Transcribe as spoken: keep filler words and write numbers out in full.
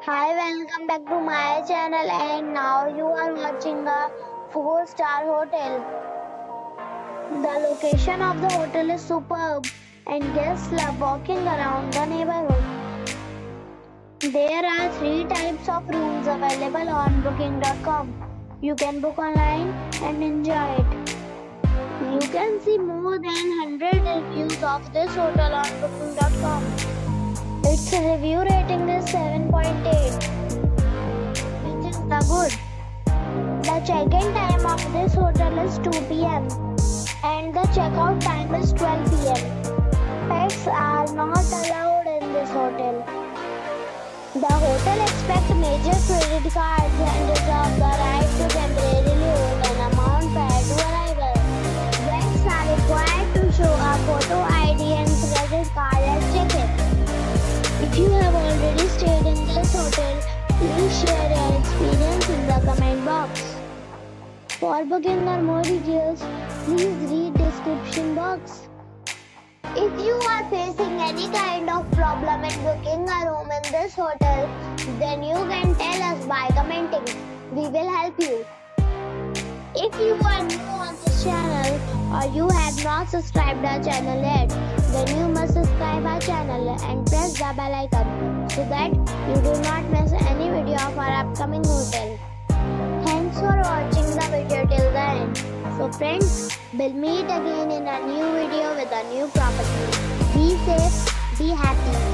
Hi, welcome back to my channel, and now you are watching a four star hotel. The location of the hotel is superb and guests love walking around the neighborhood. There are three types of rooms available on booking dot com. You can book online and enjoy it. You can see more than one hundred reviews of this hotel on booking dot com. Its review rating is seven point eight, which is the good. The check-in time of this hotel is two p m and the checkout time is twelve p m Pets are not allowed in this hotel. The hotel accepts major credit cards and reserves the right to temporarily hold an amount prior to arrival. Guests are required to show a photo I D and credit card at check-in. If you have already stayed in this hotel, please share your experience in the comment box. For booking or more details, please read description box. If you are facing any kind of problem in booking a room in this hotel, then you can tell us by commenting. We will help you. If you are new on this channel or you have not subscribed our channel yet, then you must subscribe our channel and press the bell icon so that you do not miss any video of our upcoming hotel. Thanks for watching the video till the end. So friends, we'll meet again in a new video with a new property. Be safe, be happy.